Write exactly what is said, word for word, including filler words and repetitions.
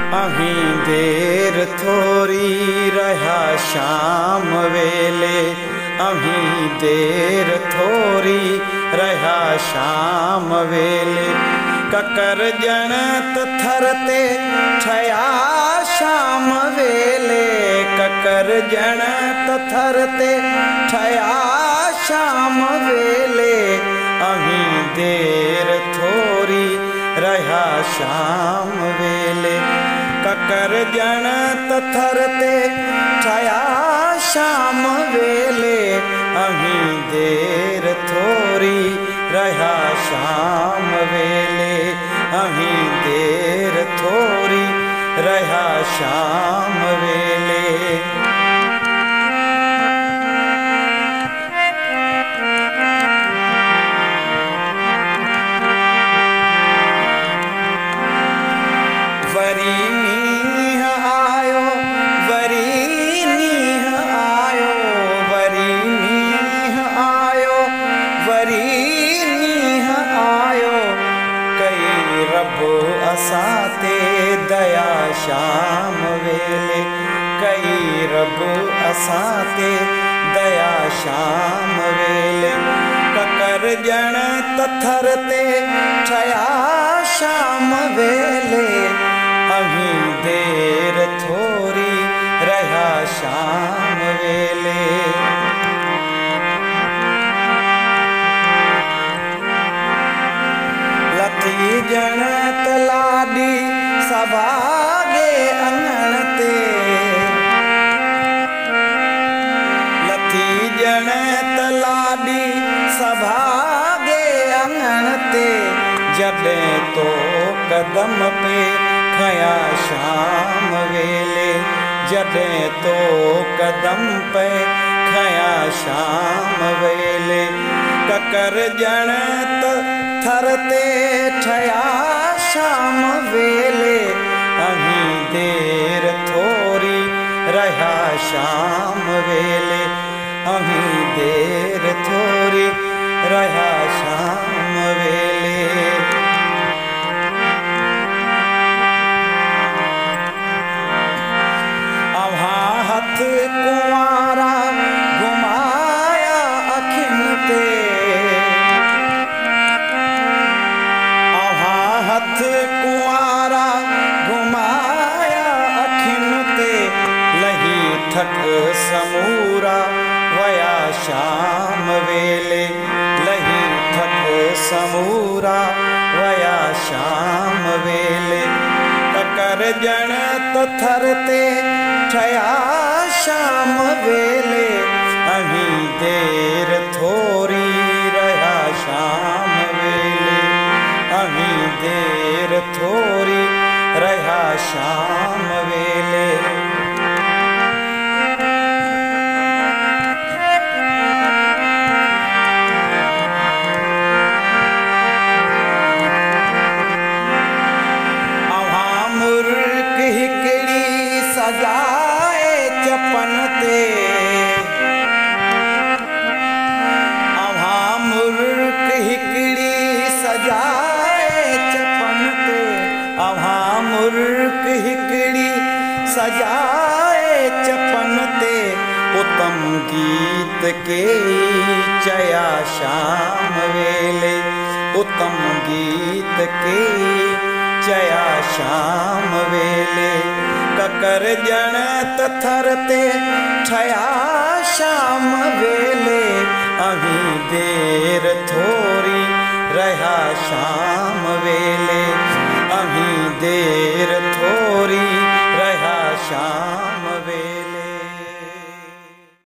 अहीं देर थोरी रहा शाम वेले, अहीं देर थोरी रहा शाम वेले। ककर जन थरते छया शाम वेले, ककर जन थरते छया शाम वेले। अहीं देर थोरी रहा शाम वेले, ककर जन थरते छया शाम वेले। अहीं देर थोरी रहा शाम वेले, अहीं देर थोरी रहा शाम वेले। वरी नीह आयो, वरी नीह आयो, वरी नीह आयो, वरी नीह आयो। कई रब असाते दया शाम वेले, कई रब असाते दया शाम वेले। ककर जन थरते छया शाम वेले, अहीं देर थोरी रहा शाम वेले। लथी जन तलाडी सभागे अंगण ते, लथी जन तलाडी सभागे अंगण ते। जडे तो कदम पे खया शाम वेले, जडे तो कदम पे खया शाम वेले। ककर जन थरते छया शाम वेले, अहीं देर थोरी रहा शाम वेले, अहीं देर थोरी रहा शाम वेले। हथ कुंवारा घुमाया अखिन ते, अहा हथ कुंवारा घुमाया अखिन ते। लही थक समूरा वया शाम वेले, लही थक समूरा वया शाम वेले। ककर जन थरते छया शाम वेले, अहीं देर थोरी रहा शाम वेले, अहीं देर थोरी रहा शाम वेले। सजाए चपन ते, अहा मुर्क हिकड़ी सजाए चपन ते, अहा मुर्क हिकड़ी सजाए चपन ते। उत्तम गीत के चया शाम वेले, उत्तम गीत के चया शाम वेले। ककर जन थरते छया शाम वेले, अहीं देर थोरी रहा शाम वेले, अहीं देर